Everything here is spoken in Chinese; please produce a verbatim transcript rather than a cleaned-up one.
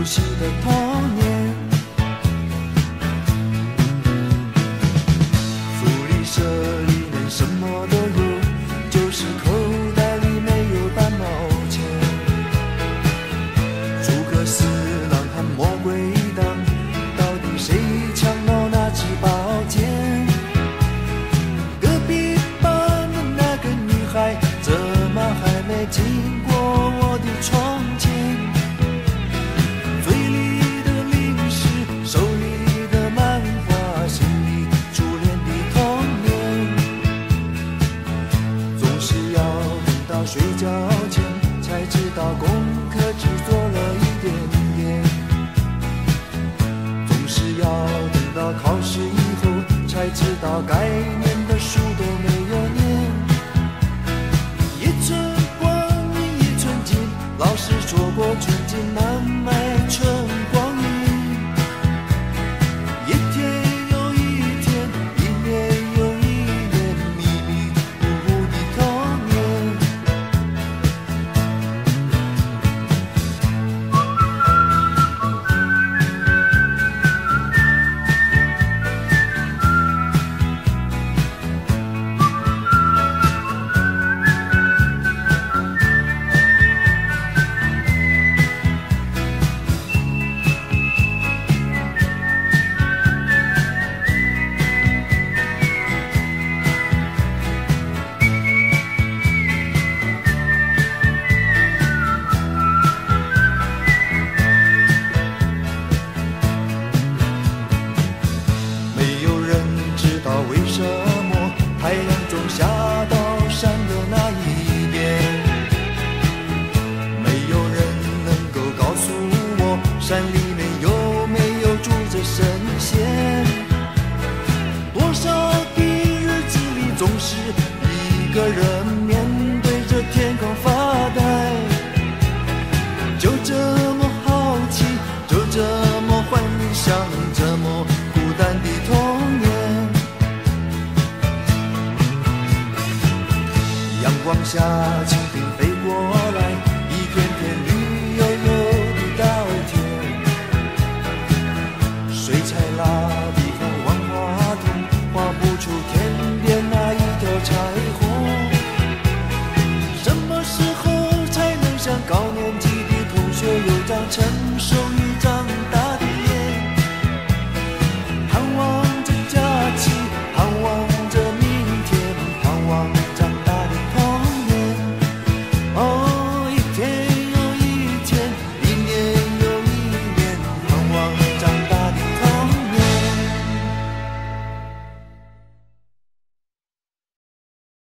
悉的童年。福利社里面什么都有，就是口袋里没有半毛钱。诸葛四郎和魔鬼党，到底谁抢到那支宝剑？隔壁班的那个女孩，怎么还没经过我的窗前？嘴里的零食，手里的漫画，心里初恋的童年。总是要等到睡觉前，才知道功课只做了一点点。总是要等到考试以后，才知道该念的书都没有念。一寸光阴一寸金，老师说过寸金难买春光阴。一天又一天，一年又一年，迷迷糊糊的童年。没有人知道为什么太阳总下到山的那一边，没有人能够告诉我山里面有没有住着神仙。多少的日子里，总是一个人面对着天空发呆，就这么好奇，就这么幻想，这么孤单的童年。阳光下蜻蜓飞过来，一片片绿油油的稻田。水彩蜡笔和万花筒画不出天边那一条彩虹。什么时候才能像高年级的同学有张成熟